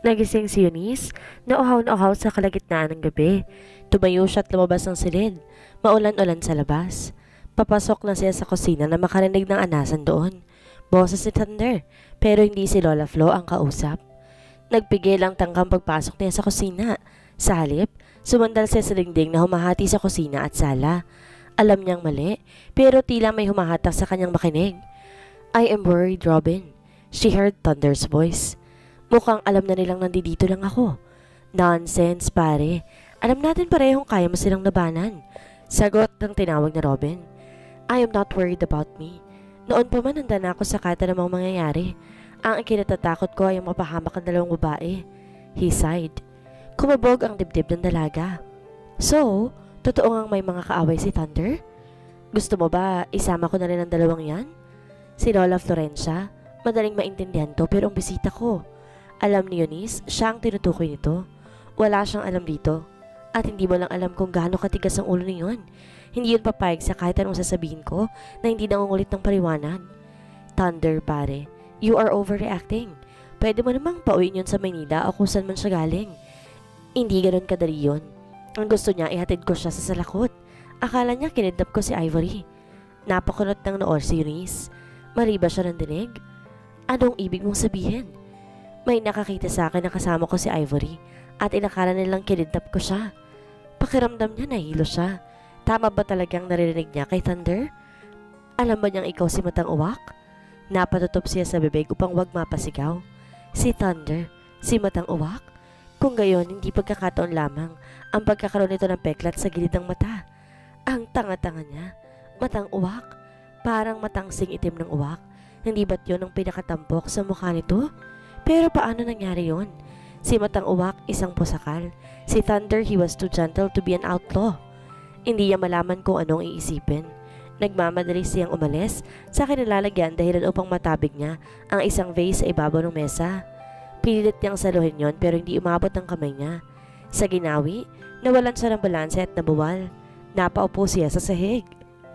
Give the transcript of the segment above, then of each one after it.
Nagising si Eunice, nauhaw na uhaw sa kalagitnaan ng gabi. Tumayo siya at lumabas ng silid. Maulan-ulan sa labas. Papasok na siya sa kusina na makarinig ng anasan doon. Boses ni Thunder, pero hindi si Lola Flo ang kausap. Nagpigil ang tangkang pagpasok niya sa kusina. Sa halip, sumandal siya sa dingding na humahati sa kusina at sala. Alam niyang mali, pero tila may humahatak sa kanyang makinig. "I am worried, Robin." She heard Thunder's voice. "Mukhang alam na nilang nandito lang ako." "Nonsense, pare. Alam natin parehong kaya mo silang labanan." Sagot ng tinawag na Robin. "I am not worried about me. Noon pa man handa na ako sa kahit anumang mangyayari. Ang ikinatatakot ko ay ang mapahamak ang dalawang babae." He sighed. Kumabog ang dibdib ng dalaga. "So, totoo ngang may mga kaaway si Thunder? Gusto mo ba isama ko na rin ang dalawang yan?" Si Lola Florencia, madaling maintindihan to pero ang bisita ko. Alam ni Eunice, siya ang tinutukoy nito. Wala siyang alam dito. At hindi mo lang alam kung gaano katigas ang ulo niyon. Hindi yun papayag sa kahit anong sasabihin ko na hindi nangungulit ng paliwanag. "Thunder, pare, you are overreacting. Pwede mo namang pauwiin yun sa Maynila o kung saan man siya galing. Hindi ganun kadali yun. Ang gusto niya, ihatid ko siya sa salakot. Akala niya kinidnap ko si Ivory." Napakunot ng noo si Eunice. Mali ba siya ng dinig? "Anong ibig mong sabihin?" "May nakakita sa akin na kasama ko si Ivory at inakala nilang kinidnap ko siya. Pakiramdam niya nahilo siya. Tama ba talagang naririnig niya kay Thunder? Alam ba niyang ikaw si Matang Uwak?" Napatutup siya sa bibig upang wag mapasigaw. Si Thunder? Si Matang Uwak? Kung gayon, hindi pagkakataon lamang ang pagkakaroon nito ng peklat sa gilid ng mata. Ang tanga-tanga niya. Matang Uwak? Parang matangsing itim ng uwak. Hindi ba't yun ang pinakatampok sa mukha nito? Pero paano nangyari yon? Si Matang Uwak, isang pusakal. Si Thunder, he was too gentle to be an outlaw. Hindi niya malaman kung anong iisipin. Nagmamadali siyang umalis sa kinilalagyan dahilan upang matabig niya ang isang vase sa ibabaw ng mesa. Pinilit niyang saluhin yon pero hindi umabot ang kamay niya. Sa ginawi, nawalan siya ng balanse at nabuwal. Napaupo siya sa sahig.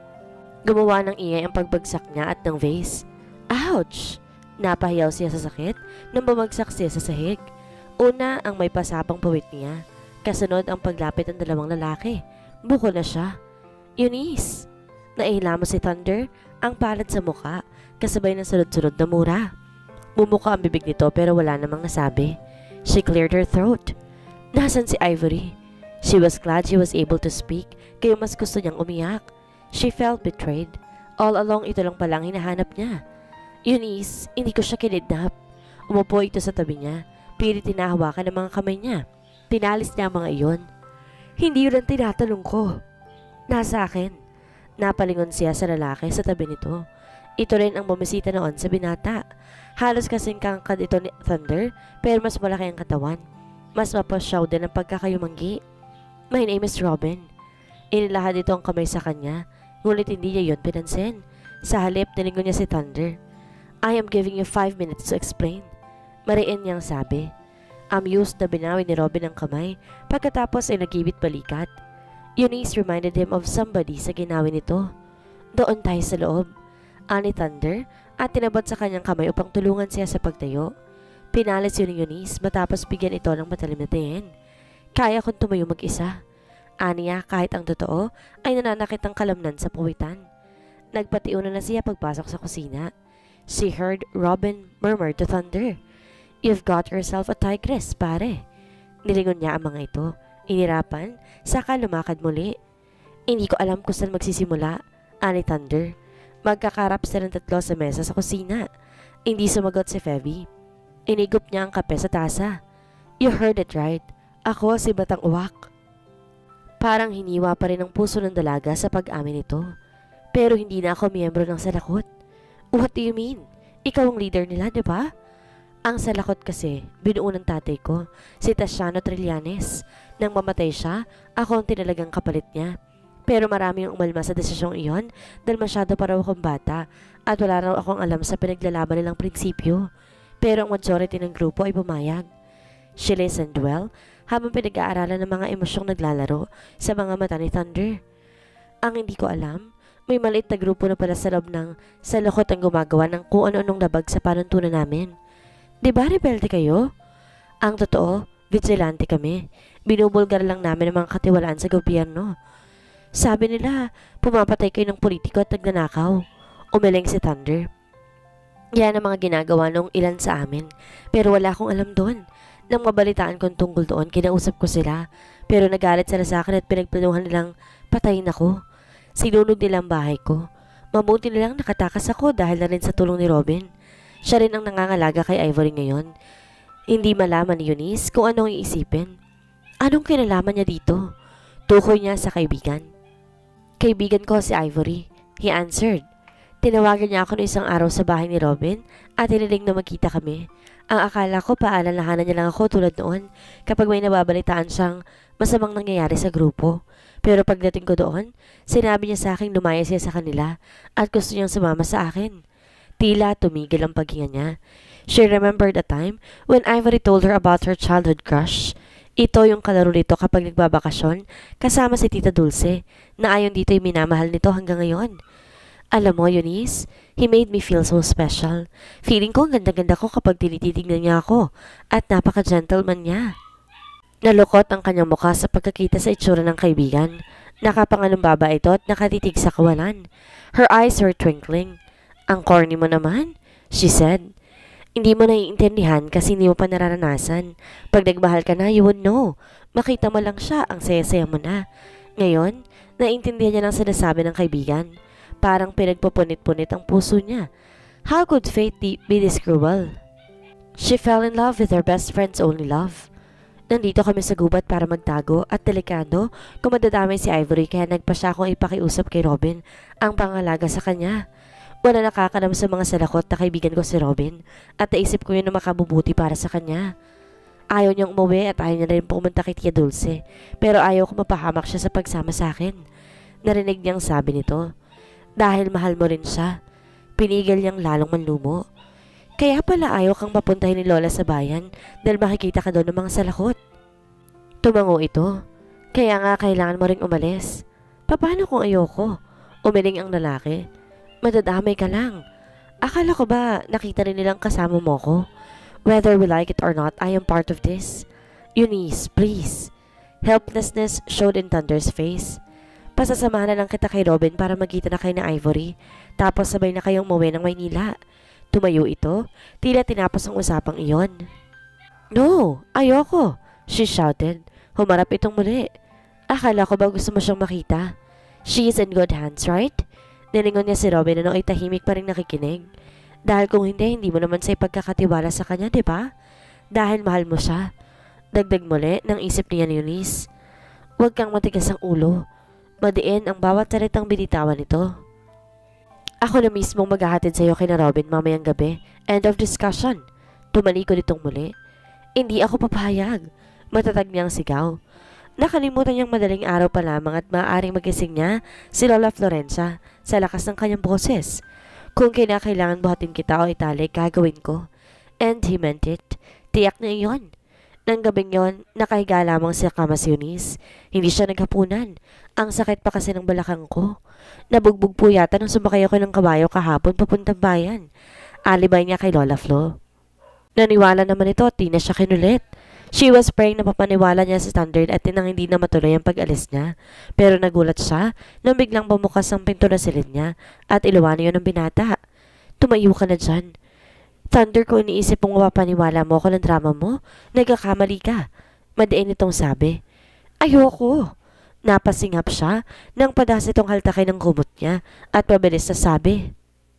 Gumawa ng ingay ang pagbagsak niya at ng vase. Ouch! Napahiyaw siya sa sakit nang bumagsak siya sa sahig. Una ang may pasabang pawit niya. Kasunod ang paglapit ng dalawang lalaki. Buko na siya. "Eunice!" Naihilamos si Thunder, ang palad sa muka, kasabay ng sunod-sunod na mura. Bumuka ang bibig nito pero wala namang nasabi. She cleared her throat. Nasaan si Ivory? She was glad she was able to speak, kaya mas gusto niyang umiyak. She felt betrayed. All along ito lang palang hinahanap niya. "Eunice, hindi ko siya kinidnap." Umupo ito sa tabi niya. Pilit tinahawakan ng mga kamay niya. Tinalis niya ang mga iyon. "Hindi yun ang tinatanong ko." "Nasa akin." Napalingon siya sa lalaki sa tabi nito. Ito rin ang bumisita noon sa binata. Halos kasing kangkad ito ni Thunder, pero mas malaki ang katawan. Mas mapasyaw din ang pagkakayumanggi. "My name is Robin." Inilahad ito ang kamay sa kanya, ngunit hindi niya yun pinansin. Sa halip, nilingon niya si Thunder. "I am giving you 5 minutes to explain." Mariin niyang sabi. Amused na binawi ni Robin ang kamay, pagkatapos ay nagibit balikat. Eunice reminded him of somebody sa ginawi nito. "Doon tayo sa loob," ani Thunder, at tinabot sa kanyang kamay upang tulungan siya sa pagtayo. Pinalis yun ni Eunice matapos bigyan ito ng matalim na tingin. "Kaya kong tumayo mag-isa." Aniya kahit ang totoo ay nananakit ang kalamnan sa puwitan. Nagpatiuna na siya pagpasok sa kusina. She heard Robin murmur to Thunder, "You've got yourself a tigress, pare." Nilingon niya ang mga ito. Inirapan, saka lumakad muli. "Hindi ko alam kung saan magsisimula," ani Thunder. Magkakarap silang tatlo sa mesa sa kusina. Hindi sumagot si Febby. Inigop niya ang kape sa tasa. "You heard it right. Ako si Batang Uwak." Parang hiniwa pa rin ang puso ng dalaga sa pag-amin nito. "Pero hindi na ako miyembro ng salakot." "What do you mean? Ikaw ang leader nila, di ba?" "Ang salakot kasi, binuo ng tatay ko, si Tasciano Trillanes. Nang mamatay siya, ako ang tinalagang kapalit niya. Pero marami ang umalma sa desisyong iyon dahil masyado pa raw akong bata at wala raw akong alam sa pinaglalaban nilang prinsipyo. Pero ang majority ng grupo ay pumayag." She listened well habang pinag-aaralan ng mga emosyong naglalaro sa mga mata ni Thunder. "Ang hindi ko alam, may maliit na grupo na pala sa loob ng salakot ang gumagawa ng kung ano-anong labag sa panuntunan namin. Di ba rebelde kayo?" Ang totoo, vigilante kami. Binubulgar lang namin ang mga katiwalaan sa gobyerno. Sabi nila, pumapatay kayo ng politiko at nagnanakaw. Umiling si Thunder. Yan ang mga ginagawa nung ilan sa amin. Pero wala akong alam doon. Nang mabalitaan kong tungkol doon, kinausap ko sila. Pero nagalit sila sa akin at pinagplanuhan nilang patayin ako. Sinunog nila ang bahay ko. Mabuti nilang nakatakas ako dahil na rin sa tulong ni Robin. Siya rin ang nangangalaga kay Ivory ngayon. Hindi malaman ni Eunice kung anong iisipin. Anong kinalaman niya dito? Tukoy niya sa kaibigan. Kaibigan ko si Ivory. He answered. Tinawagan niya ako noong isang araw sa bahay ni Robin at hiniling na magkita kami. Ang akala ko paalalahanan niya lang ako tulad noon kapag may nababalitaan siyang masamang nangyayari sa grupo. Pero pagdating ko doon, sinabi niya sa akin lumaya siya sa kanila at gusto niyang sumama sa akin. Tila tumigil ang paghinga niya. She remembered a time when Ivory told her about her childhood crush. Ito yung kalaro nito kapag nagbabakasyon kasama si Tita Dulce na ayon dito ay minamahal nito hanggang ngayon. Alam mo, Eunice, he made me feel so special. Feeling ko ang ganda-ganda ko kapag tinitignan niya ako at napaka-gentleman niya. Nalukot ang kanyang mukha sa pagkakita sa itsura ng kaibigan. Nakapangalumbaba ito at nakatitig sa kawalan. Her eyes were twinkling. Ang corny mo naman, she said. Hindi mo naiintindihan kasi hindi mo pa nararanasan. Pag nagmahal ka na, you would know. Makita mo lang siya, ang saya-saya mo na. Ngayon, naiintindihan niya lang sinasabi ng kaibigan. Parang pinagpupunit-punit ang puso niya. How could fate be this cruel? She fell in love with her best friend's only love. Nandito kami sa gubat para magtago at delikado kung madadamay si Ivory kaya nagpa siya akong ipakiusap kay Robin ang pangalaga sa kanya. Wala nakakanam sa mga salakot na kaibigan ko si Robin at naisip ko yun na makabubuti para sa kanya. Ayaw niyang umuwi at ayaw niya rin pumunta kay Tia Dulce pero ayaw ko mapahamak siya sa pagsama sa akin. Narinig niyang sabi nito. Dahil mahal mo rin siya, pinigil niyang lalong manlumo. Kaya pala ayaw kang mapuntahin ni Lola sa bayan dahil makikita ka doon ng mga salakot. Tumango ito. Kaya nga kailangan mo ring umalis. Paano kung ayoko? Umiling ang lalaki. Madadamay ka lang. Akala ko ba nakita rin nilang kasama mo ko? Whether we like it or not, I am part of this. Eunice, please. Helplessness showed in Thunder's face. Pasasamahan na lang kita kay Robin para magkita na kayo ni Ivory. Tapos sabay na kayong umuwi ng Maynila. Tumayo ito. Tila tinapos ang usapang iyon. No, ayoko, she shouted. Humarap itong muli. Akala ko ba gusto mo siyang makita? She is in good hands, right? Nilingon niya si Robin na ay tahimik pa rin nakikinig. Dahil kung hindi mo naman sa ipagkakatiwala sa kanya, di ba? Dahil mahal mo siya. Dagdag muli ng isip niya ni Eunice. Huwag kang matigas ang ulo. Madiin ang bawat salitang binitawan nito. Ako na mismong maghahatid sa iyo kina Robin mamayang gabi. End of discussion. Tumalikod itong muli. Hindi ako papayag. Matatag niyang sigaw. Nakalimutan niyang madaling araw pa lamang at maaaring magising niya si Lola Florencia sa lakas ng kanyang boses. Kung kinakailangan buhatin kita o itali, gagawin ko. And he meant it. Tiyak niya iyon. Nang gabing yon, nakahiga lamang si kama si Eunice. Hindi siya naghapunan. Ang sakit pa kasi ng balakang ko. Nabugbog po yata nung sumakay ako ng kabayo kahapon papuntang bayan. Alibay niya kay Lola Flo. Naniwala naman ito at di na siya kinulit. She was praying na papaniwala niya si Thunder at tinang hindi na matuloy ang pag-alis niya. Pero nagulat siya nang biglang bumukas ang pinto na silid niya at iluwanan yun ng binata. Tumayo ka na dyan. Thunder, ko iniisip mong mapapaniwala mo ako ng drama mo, nagkakamali ka. Madiin itong sabi. Ayoko. Napasingap siya nang padas itong haltakay ng kumot niya at pabilis na sabi.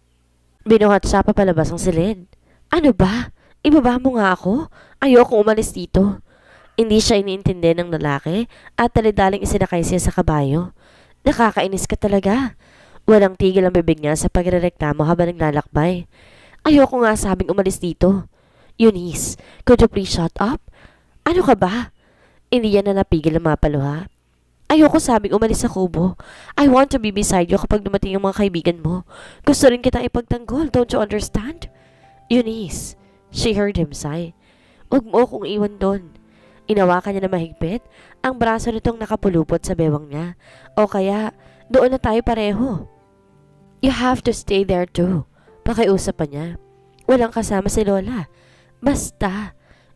Binuhat siya papalabas ang silid. Ano ba? Ibaba mo nga ako? Ayoko umalis dito. Hindi siya iniintindi ng lalaki at talidaling isinakay siya sa kabayo. Nakakainis ka talaga. Walang tigil ang bibig niya sa pagrereklamo habang naglalakbay. Ayoko nga sabing umalis dito. Eunice, could you please shut up? Ano ka ba? Hindi yan na napigil ang mapaluha. Ayoko sabing umalis sa kubo. I want to be beside you kapag dumating yung mga kaibigan mo. Gusto rin kitang ipagtanggol, don't you understand? Eunice, she heard him sigh. Huwag mo akong iwan doon. Inawakan niya na mahigpit ang braso nitong nakapulupot sa bewang niya. O kaya, doon na tayo pareho. You have to stay there too. Pakiusap pa niya. Walang kasama si Lola. Basta,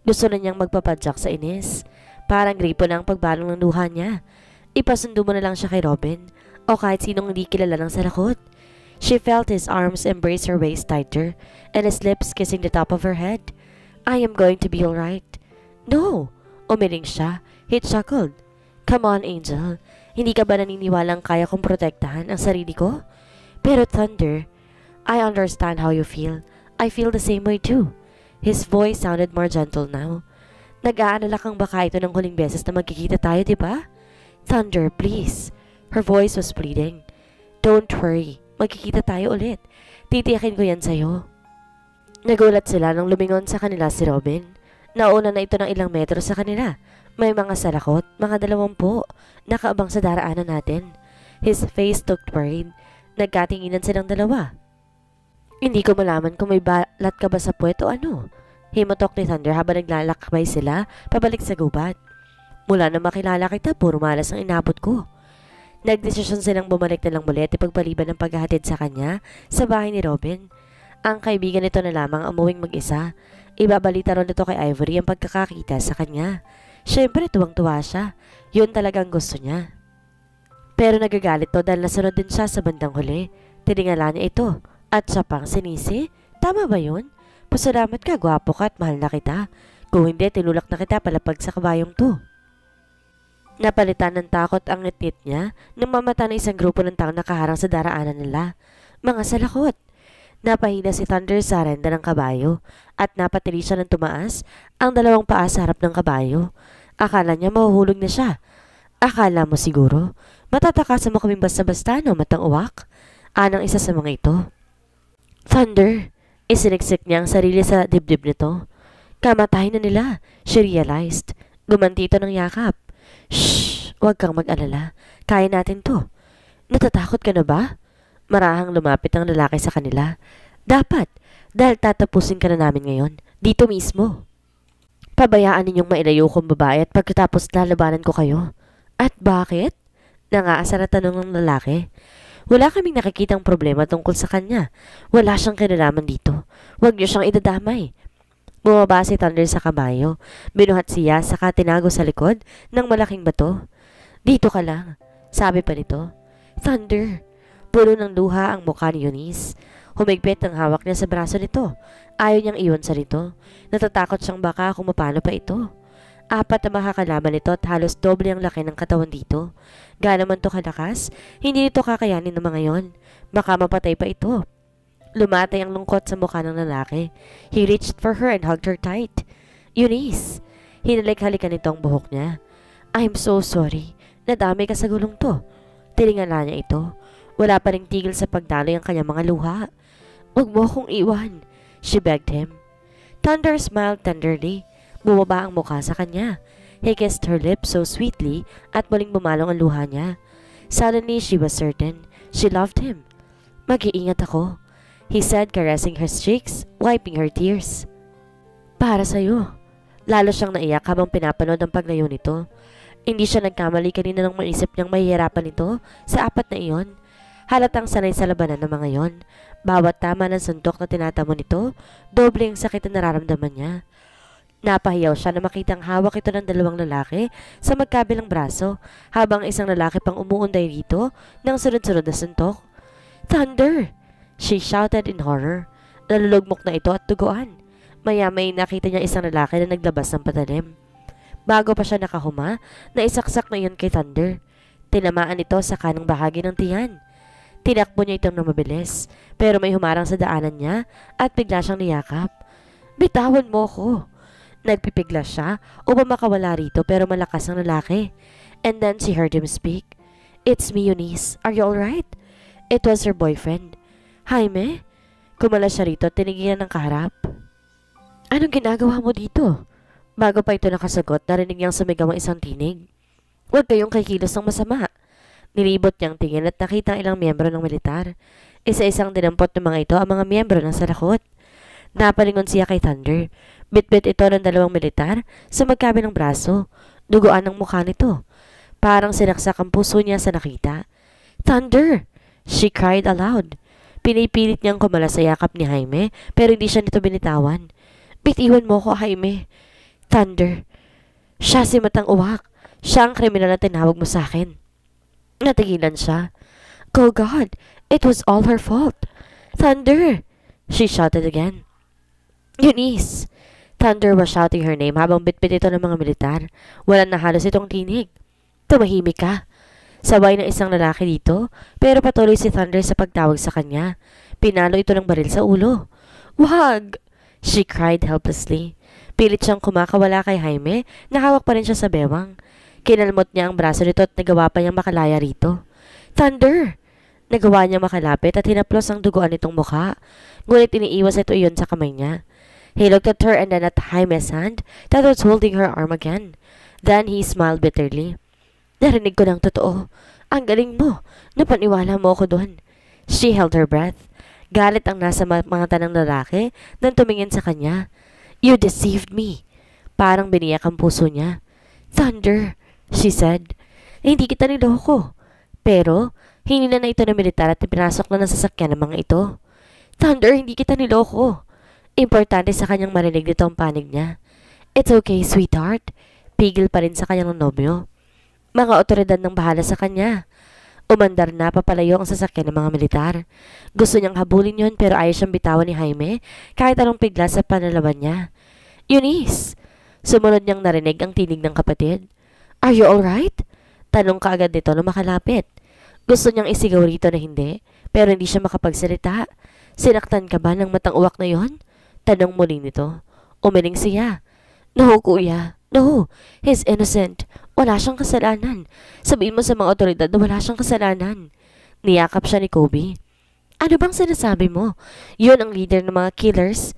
Gusto na niyang magpapadyak sa inis. Parang gripo na ang pagbalong ng luha niya. Ipasundo mo na lang siya kay Robin o kahit sinong hindi kilala ng salakot. She felt his arms embrace her waist tighter and his lips kissing the top of her head. I am going to be alright. No! Umiling siya. He chuckled. Come on, Angel. Hindi ka ba naniniwalang kaya kong protektahan ang sarili ko? Pero Thunder, I understand how you feel. I feel the same way too. His voice sounded more gentle now. Nag-aalala kang baka ito ng huling beses na magkikita tayo, di ba? Thunder, please. Her voice was pleading. Don't worry. Magkikita tayo ulit. Titiyakin ko yan sa'yo. Nagulat sila nang lumingon sa kanila si Robin. Nauna na ito ng ilang metro sa kanila. May mga salakot, mga 20, nakaabang sa daraanan natin. His face looked worried. Nagkatinginan silang dalawa. Hindi ko malaman kung may balat ka ba sa puwet o ano. Himotok ni Thunder habang naglalakbay sila pabalik sa gubat. Mula na makilala kita, puro malas ang inabot ko. Nagdesisyon silang bumalik na lang muli at ipagpaliban ng paghahatid sa kanya sa bahay ni Robin. Ang kaibigan nito na lamang ang umuwing mag-isa. Ibabalita ron nito kay Ivory ang pagkakakita sa kanya. Siyempre tuwang-tuwa siya. Yun talagang gusto niya. Pero nagagalit to dahil nasunod din siya sa bandang huli. Tiningala niya ito. At siya pang sinisi? Tama ba yun? Pasalamat ka, gwapo ka at mahal na kita. Kung hindi, tinulak na kita palapag sa kabayong to. Napalitan ng takot ang ngit niya nang mamata ng isang grupo ng taong nakaharang sa daraanan nila. Mga salakot. Napahina si Thunder sa renda ng kabayo at napatili siya ng tumaas ang 2 paa sa harap ng kabayo. Akala niya mahuhulog na siya. Akala mo siguro, matatakasan mo kaming basta-basta no matang uwak? Anang isa sa mga ito. Thunder, isiniksik niya ang sarili sa dibdib nito. Kamatay na nila, she realized. Gumanti ito ng yakap. Shh, huwag kang mag-alala. Kaya natin to. Natatakot ka na ba? Marahang lumapit ang lalaki sa kanila. Dapat, dahil tatapusin ka na namin ngayon, dito mismo. Pabayaan ninyong mailayo kong babae at pagkatapos lalabanan ko kayo. At bakit? Nangaasar na tanong ng lalaki. Wala kaming nakikitang problema tungkol sa kanya. Wala siyang kinalaman dito. Huwag niyo siyang idadamay. Bumaba si Thunder sa kabayo. Binuhat siya saka tinago sa likod ng malaking bato. Dito ka lang, sabi pa nito. Thunder. Puno ng luha ang mukha ni Eunice. Humigpit ang hawak niya sa braso nito. Ayaw niyang iwan sa nito. Natatakot siyang baka kung mapano pa ito. 4 na makakalaban nito at halos doble ang laki ng katawan dito. Gaano man to kalakas, hindi nito kakayanin ng mga yon. Baka mapatay pa ito. Lumatay ang lungkot sa mukha ng lalaki. He reached for her and hugged her tight. Eunice! Hinalik-halikan nito ang buhok niya. I'm so sorry. Nadami ka sa gulong to. Tiningala niya ito. Wala pa ring tigil sa pagdaloy ang kanyang mga luha. Huwag mo akong iwan, she begged him. Thunder smiled tenderly. Bumaba ang mukha sa kanya. He kissed her lips so sweetly at muling bumalong ang luha niya. Suddenly, she was certain. She loved him. Mag-iingat ako, he said, caressing her cheeks, wiping her tears. Para sa'yo. Lalo siyang naiyak habang pinapanood ang paglayo nito. Hindi siya nagkamali kanina nang maisip niyang mahihirapan ito sa 4 na iyon. Halatang sanay sa labanan ng mga yon. Bawat tama ng suntok na tinatamo nito, doble ang sakit na nararamdaman niya. Napahiyaw siya na makitang hawak ito ng 2 lalaki sa magkabilang braso habang isang lalaki pang umuunday dito ng sunod-sunod na suntok. Thunder! She shouted in horror. Nalulugmok na ito at duguan. Maya-may nakita niya isang lalaki na naglabas ng patalim. Bago pa siya nakahuma, naisaksak na iyon kay Thunder. Tinamaan ito sa kanang bahagi ng tiyan. Tinakbo niya itong na mabilis, pero may humarang sa daanan niya at bigla siyang niyakap. Bitawan mo ko! Nagpipigla siya upang makawala rito pero malakas ang lalaki. And then she heard him speak. It's me, Eunice. Are you alright? It was her boyfriend. Jaime? Kumala siya rito at tinigilan ng kaharap. Anong ginagawa mo dito? Bago pa ito nakasagot, narinig niyang sumigaw ang isang tinig. Huwag kayong kikilos ng masama. Nilibot niyang tingin at nakita ang ilang miyembro ng militar. Isa-isang dinampot ng mga ito ang mga miyembro ng salakot. Napalingon siya kay Thunder. Bitbit ito ng 2 militar sa magkabilang braso. Duguan ang mukha nito. Parang sinaksak ang puso niya sa nakita. Thunder! She cried aloud. Pinipilit niyang kumala sa yakap ni Jaime pero hindi siya nito binitawan. Bitiwan mo ko, Jaime. Thunder. Siya si Matang Uwak. Siya ang kriminal na tinawag mo sa akin. Natigilan siya. Oh God, it was all her fault. Thunder! She shouted again. Eunice! Thunder was shouting her name habang bitbit ito ng mga militar. Walang na halos itong tinig. Tumahimik ka. Sabay ng isang lalaki dito, pero patuloy si Thunder sa pagtawag sa kanya. Pinalo ito ng baril sa ulo. Wag! She cried helplessly. Pilit siyang kumakawala kay Jaime, nakawak pa rin siya sa bewang. Kinalmot niya ang braso nito at nagawa pa niyang makalaya rito. Thunder! Nagawa niya makalapit at hinaplos ang duguan nitong mukha. Ngunit iniiwas ito iyon sa kamay niya. He looked at her and then at Jaime's hand that was holding her arm again. Then he smiled bitterly. Narinig ko ng totoo. Ang galing mo. Napaniwala mo ako doon. She held her breath. Galit ang nasa mga tanang lalaki nang tumingin sa kanya. You deceived me. Parang biniyak ang puso niya. Thunder, she said. Hindi kita niloko. Pero, hinila na ito ng militar at pinasok na ng sasakyan ng mga ito. Thunder, hindi kita niloko. Importante sa kanyang marinig dito ang panig niya. It's okay, sweetheart. Pigil pa rin sa kanyang nobyo. Mga otoridad ng bahala sa kanya. Umandar na papalayo ang sasakyan ng mga militar. Gusto niyang habulin yon pero ayaw siyang bitawan ni Jaime kahit anong pigla sa panalaban niya. Eunice! Sumunod niyang narinig ang tinig ng kapatid. Are you alright? Tanong kaagad nito na makalapit. Gusto niyang isigaw rito na hindi, pero hindi siya makapagsalita. Sinaktan ka ba ng Matang Uwak na yon? Tanong muli nito. Umiling siya. No, kuya. No, he's innocent. Wala siyang kasalanan. Sabihin mo sa mga otoridad na wala siyang kasalanan. Niyakap siya ni Kobe. Ano bang sinasabi mo? Yun ang leader ng mga killers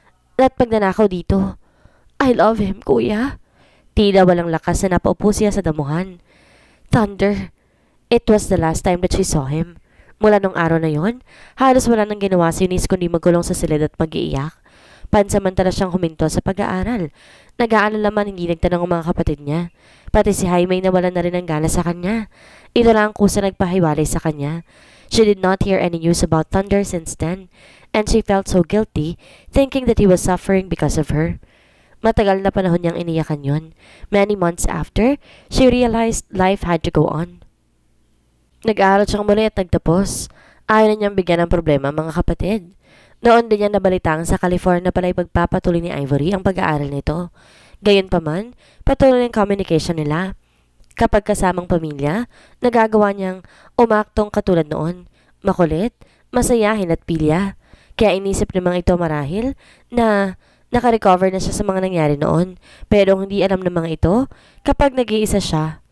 at pagnanakaw dito. I love him, kuya. Tila walang lakas na napaupo siya sa damuhan. Thunder. It was the last time that she saw him. Mula nung araw na yon, halos wala nang ginawa si Eunice kundi magulong sa silid at mag-iiyak. Pansamantala siyang huminto sa pag-aaral. Nag-aalala man hindi nagtanong ang mga kapatid niya. Pati si Jaime nawalan na rin ng gana sa kanya. Ito lang ang kusa nagpahiwalay sa kanya. She did not hear any news about Thunder since then, and she felt so guilty thinking that he was suffering because of her. Matagal na panahon niyang iniyakan yon. Many months after, she realized life had to go on. Nag-aaral siyang muli at nagtapos. Ayaw na niyang bigyan ng problema ang mga kapatid. Noon din niya nabalitang sa California pala ipagpapatuloy ni Ivory ang pag-aaral nito. Gayunpaman, patuloy ang communication nila. Kapag kasamang pamilya, nagagawa niyang umaktong katulad noon. Makulit, masayahin at pilya. Kaya inisip ng mga ito marahil na nakarecover na siya sa mga nangyari noon. Pero hindi alam ng mga ito, kapag nag-iisa siya,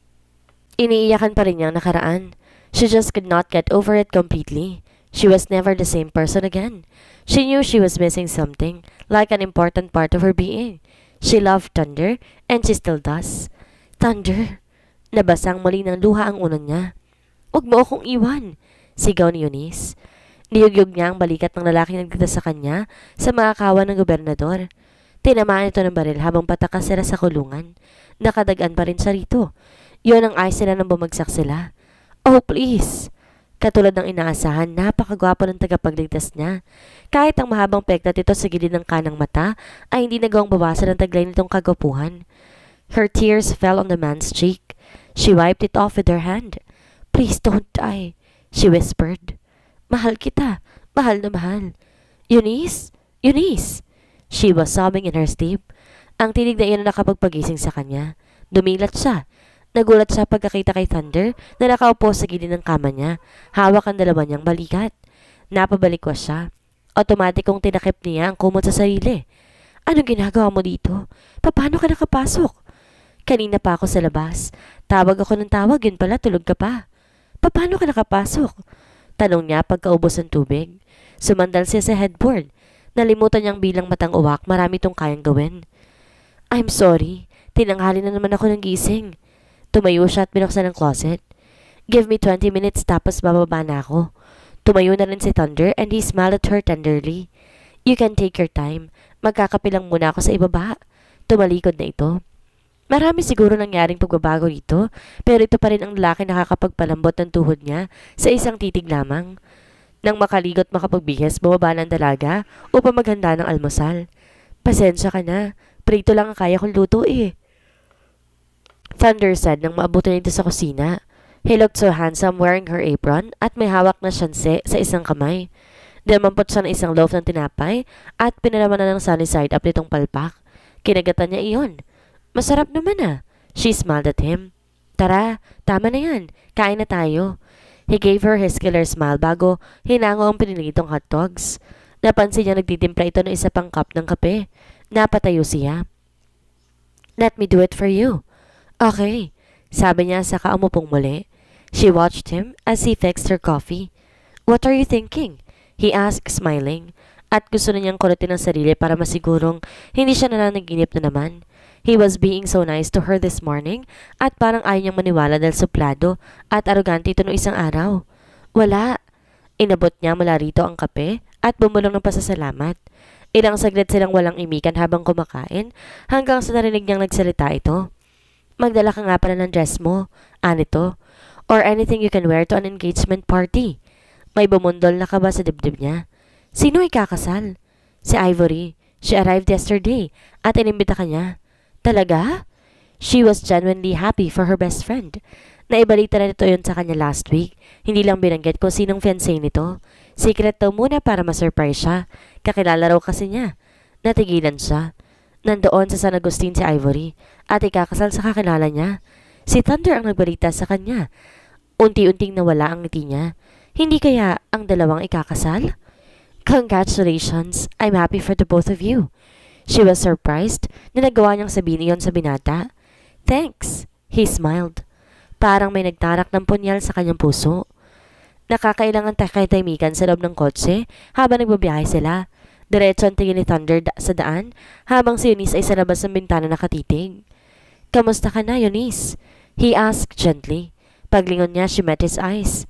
iniiyakan pa rin niyang nakaraan. She just could not get over it completely. She was never the same person again. She knew she was missing something, like an important part of her being. She loved Thunder, and she still does. Thunder! Nabasang muli ng luha ang unan niya. Huwag mo akong iwan, sigaw ni Eunice. Niyugyog niya ang balikat ng lalaking nagdada sa kanya sa mga kawan ng gobernador. Tinamaan ito ng baril habang patakas sila sa kulungan. Nakadagan pa rin siya rito. Yun ang ayos nila nang bumagsak sila. Oh, please! Katulad ng inaasahan, napakagwapo ng tagapagligtas niya. Kahit ang mahabang peklat ito sa gilid ng kanang mata, ay hindi nagawang bawasan ang taglay nitong kagwapuhan. Her tears fell on the man's cheek. She wiped it off with her hand. Please don't die, she whispered. Mahal kita. Mahal na mahal. Eunice? Eunice! She was sobbing in her sleep. Ang tinig na iyon na nakapagpagising sa kanya. Dumilat siya. Nagulat siya pagkakita kay Thunder na nakaupo sa gilid ng kama niya. Hawak ang dalawa niyang balikat. Napabalikwas siya. Otomatikong tinakip niya ang kumot sa sarili. Anong ginagawa mo dito? Paano ka nakapasok? Kanina pa ako sa labas. Tawag ako ng tawag, yun pala tulog ka pa. Paano ka nakapasok? Tanong niya pagkaubos ng tubig. Sumandal siya sa headboard. Nalimutan niyang bilang Matang Uwak, marami itong kayang gawin. I'm sorry. Tinanghali na naman ako ng gising. Tumayo siya at binuksan ang closet. Give me 20 minutes tapos bababa na ako. Tumayo na rin si Thunder and he smiled at her tenderly. You can take your time. Magkakapilang muna ako sa ibaba. Tumalikod na ito. Marami siguro nangyaring pagbabago dito, pero ito pa rin ang lalaki nakakapagpalambot ng tuhod niya sa isang titig lamang. Nang makaligot makapagbihis, bumaba ng dalaga upang maghanda ng almusal. Pasensya ka na. Prito lang ang kaya kong luto eh. Thunder said nang maabutan ito sa kusina. He looked so handsome wearing her apron at may hawak na syanse sa isang kamay. Dinampot siya ng isang loaf ng tinapay at pinalaman na ng sunny side up nitong palpak. Kinagatan niya iyon. Masarap naman ah. She smiled at him. Tara, tama na yan. Kain na tayo. He gave her his killer smile bago hinango ang pinilitong hotdogs. Napansin niya nagtitimpla ito ng isa pang cup ng kape. Napatayo siya. Let me do it for you. Okay, sabi niya saka umupong muli. She watched him as he fixed her coffee. What are you thinking? He asked smiling. At gusto na niyang kulitin ang sarili para masigurong hindi siya nananaginip na naman. He was being so nice to her this morning at parang ayaw niyang maniwala dahil suplado at arogante ito noong isang araw. Wala. Inabot niya mula rito ang kape at bumulong ng pasasalamat. Ilang saglit silang walang imikan habang kumakain hanggang sa narinig niyang nagsalita ito. Magdala ka nga pala ng dress mo, anito, or anything you can wear to an engagement party. May bumundol na ka ba sa dibdib niya? Sino ikakasal? Si Ivory. She arrived yesterday at inimbita ka niya. Talaga? She was genuinely happy for her best friend. Naibalita na nito yun sa kanya last week. Hindi lang binanggit kung sinong fiancé nito. Secret daw muna para ma-surprise siya. Kakilala raw kasi niya. Natigilan siya. Nandoon sa San Agustin si Ivory at ikakasal sa kakilala niya. Si Thunder ang nagbalita sa kanya. Unti-unting nawala ang ngiti niya. Hindi kaya ang dalawang ikakasal? Congratulations! I'm happy for the both of you. She was surprised na nagawa niyang sabihin iyon sa binata. Thanks! He smiled. Parang may nagtarak ng punyal sa kanyang puso. Nakakailangan takay-taymikan sa loob ng kotse habang nagbabiyahe sila. Diretso ang tingin ni Thunder sa daan habang si Eunice ay sa labas ng bintana nakatitig. Kamusta ka na, Eunice? He asked gently. Paglingon niya, she met his eyes.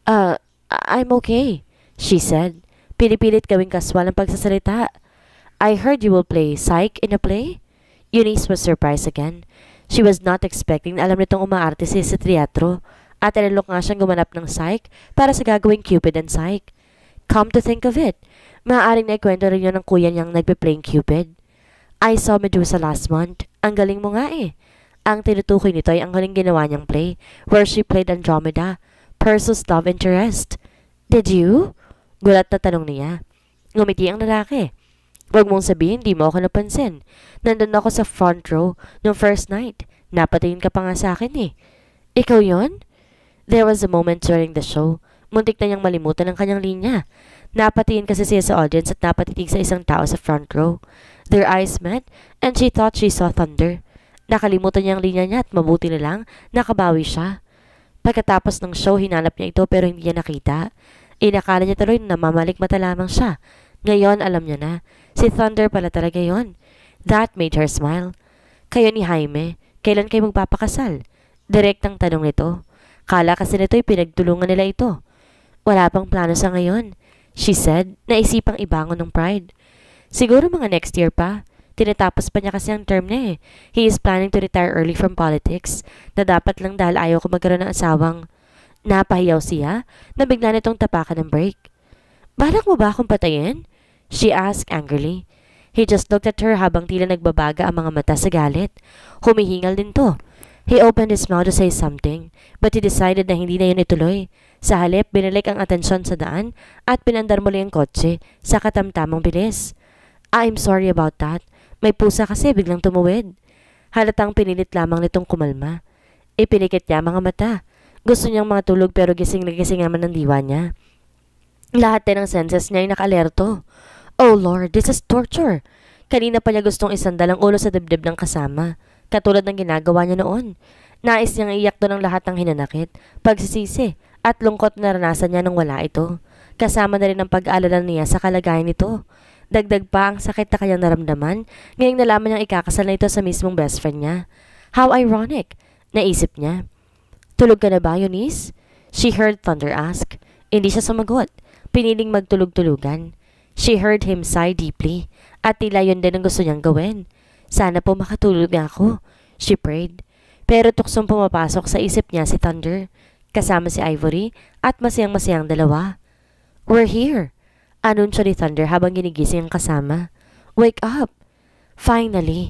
I'm okay, she said. Pinipilit gawing kaswal ang pagsasalita. I heard you will play psych in a play? Eunice was surprised again. She was not expecting na alam nitong umaarte siya sa teatro at inalok nga siyang gumanap ng psych para sa gagawing Cupid and Psyche. Come to think of it, maaaring naikwento rin yun ng kuya niyang nagpe-playing Cupid. I saw Medusa last month. Ang galing mo nga eh. Ang tinutukoy nito ay ang huling ginawa niyang play where she played Andromeda, Perseus' love interest. Did you? Gulat na tanong niya. Ngumiti ang lalaki. Huwag mong sabihin, di mo ako napansin. Nandun ako sa front row nung first night. Napatingin ka pa nga sa akin eh. Ikaw yon? There was a moment during the show. Muntik na niyang malimutan ang kanyang linya. Napatingin kasi siya sa audience at napatitig sa isang tao sa front row. Their eyes met and she thought she saw Thunder. Nakalimutan niya ang linya niya at mabuti na lang nakabawi siya. Pagkatapos ng show, hinanap niya ito pero hindi niya nakita. Inakala niya tuloy na namamalik mata lamang siya. Ngayon, alam niya na. Si Thunder pala talaga yon. That made her smile. Kayo ni Jaime, kailan kayo magpapakasal? Direktang tanong nito. Kala kasi nito'y pinagtulungan nila ito. Wala pang plano sa ngayon, she said, naisipang ibangon ng pride. Siguro mga next year pa. Tinatapos pa niya kasi ang term niya eh. He is planning to retire early from politics na dapat lang dahil ayaw ko magkaroon ng asawang. Napahiyaw siya na bigla nitong tapakan ng break. Balak mo ba akong patayin? She asked angrily. He just looked at her habang tila nagbabaga ang mga mata sa galit. Humihingal din to. He opened his mouth to say something, but he decided na hindi na yun ituloy. Sa halip, binalik ang atensyon sa daan at pinandar muli ang kotse sa katamtamang bilis. I'm sorry about that. May pusa kasi biglang tumuwid. Halatang pinilit lamang nitong kumalma. Ipinikit niya mga mata. Gusto niyang matulog pero gising na gising naman ng diwa niya. Lahat din ng senses niya ay nakalerto. Oh Lord, this is torture. Kanina pa niya gustong isandal ang ulo sa dibdib ng kasama, katulad ng ginagawa niya noon. Nais niyang iyak doon ang lahat ng hinanakit, pagsisisi, at lungkot na naranasan niya nung wala ito. Kasama na rin ang pag-aalala niya sa kalagayan nito. Dagdag pa ang sakit na kanyang naramdaman, ngayong nalaman niyang ikakasal na ito sa mismong best friend niya. How ironic, naisip niya. Tulog ka na ba, Eunice? She heard Thunder ask. Hindi siya sumagot. Piniling magtulog-tulugan. She heard him sigh deeply at tila yun din ang gusto niyang gawin. Sana po makatulog na ako, she prayed. Pero tuksong pumapasok sa isip niya si Thunder, kasama si Ivory at masayang-masayang dalawa. We're here, anunsyo ni Thunder habang ginigising ang kasama. Wake up! Finally,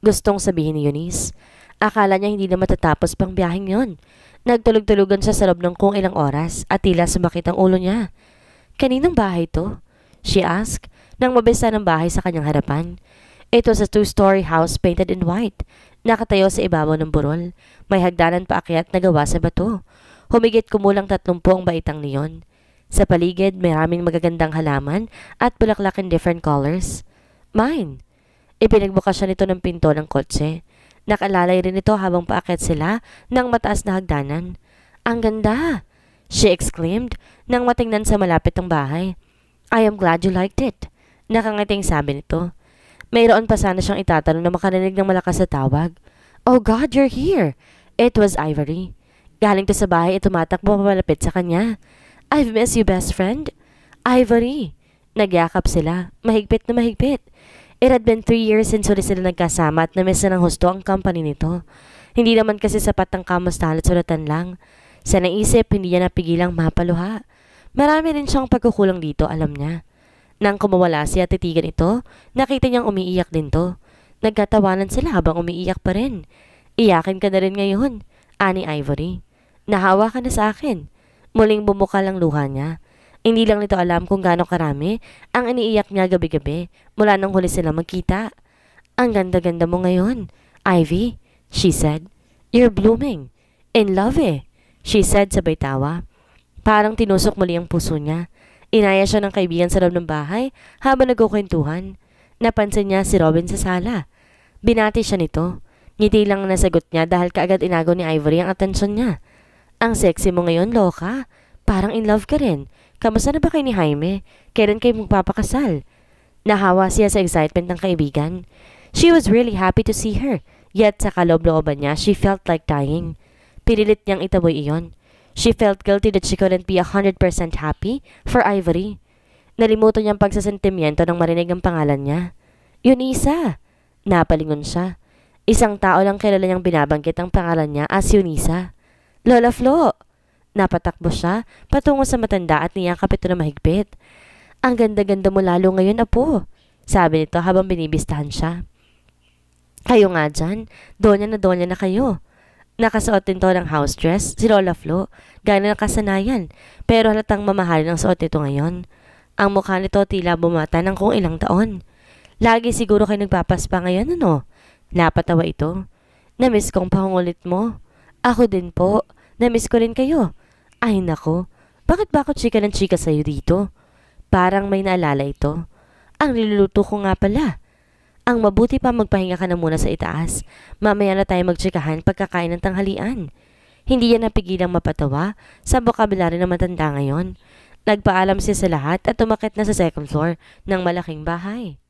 Gustong sabihin ni Eunice. Akala niya hindi na matatapos pang biyaheng yon. Nagtulog-tulugan siya sa loob ng kung ilang oras at tila sumakit ang ulo niya. Kaninong bahay to? She asked nang mabisa ng bahay sa kanyang harapan. It was a two-story house painted in white. Nakatayo sa ibabaw ng burol. May hagdanan paakyat na gawa sa bato. Humigit kumulang 30 ang baitang niyon. Sa paligid, maraming magagandang halaman at bulaklak in different colors. Mine. Ipinagbukas siya nito ng pinto ng kotse. Nakalalay rin ito habang paakyat sila ng mataas na hagdanan. Ang ganda! She exclaimed nang matingnan sa malapit ng bahay. I am glad you liked it. Nakangiting sabi nito. Mayroon pa sana siyang itatanong na makarinig ng malakas na tawag. Oh God, you're here! It was Ivory. Galing to sa bahay at tumatakbo papalapit sa kanya. I've missed you, best friend. Ivory. Nagyakap sila. Mahigpit na mahigpit. It had been 3 years since huli sila nagkasama at namiss na ng husto ang company nito. Hindi naman kasi sapat ang kamustahan at sulatan lang. Sa naisip, hindi niya napigilang mapaluha. Marami rin siyang pagkukulang dito, alam niya. Nang kumawala siya at titigan ito, nakita niyang umiiyak din to. Nagkatawanan sila habang umiiyak pa rin. Iyakin ka na rin ngayon, ani Ivory. Nahawa ka na sa akin. Muling bumuka lang luha niya. Hindi lang nito alam kung gaano karami ang iniiyak niya gabi-gabi mula nang huli sila magkita. Ang ganda-ganda mo ngayon, Ivy, she said. You're blooming. In love she said sabay tawa. Parang tinusok muli ang puso niya. Inaya siya ng kaibigan sa loob ng bahay habang nagkukwentuhan. Napansin niya si Robin sa sala. Binati siya nito. Ngiti lang ang nasagot niya dahil kaagad inagaw ni Ivory ang atensyon niya. Ang sexy mo ngayon, loka. Parang in love ka rin. Kamusta na ba kayo ni Jaime? Kailan kayo magpapakasal? Nahawa siya sa excitement ng kaibigan. She was really happy to see her. Yet sa kaloob-looban niya, she felt like dying. Pinilit niyang itaboy iyon. She felt guilty that she couldn't be 100% happy for Ivory. Nalimutan niyang pagsasentimiento nang marinig ang pangalan niya. Eunice! Napalingon siya. Isang tao lang kilala niyang binabanggit ang pangalan niya as Eunice. Lola Flo! Napatakbo siya patungo sa matanda at niyakap ito na mahigpit. Ang ganda-ganda mo lalo ngayon, apo, sabi nito habang binibistahan siya. Kayo nga dyan, donya na kayo. Nakasuot din to ng house dress, si Lola Flo, gaya ng kasanayan, pero halatang mamahalin ang suot nito ngayon. Ang mukha nito tila bumata ng kung ilang taon. Lagi siguro kayo nagpapaspa ngayon, ano? Napatawa ito. Namiss kong pangungulit mo. Ako din po, namiss ko rin kayo. Ay nako, bakit ba ako chika ng chika sa'yo dito? Parang may naalala ito. Ang niluluto ko nga pala. Ang mabuti pa magpahinga ka na muna sa itaas. Mamaya na tayo magtsikahan pagkakain ng tanghalian. Hindi yan napigilang mapatawa sa bokabularyo ng matanda ngayon. Nagpaalam siya sa lahat at umakyat na sa second floor ng malaking bahay.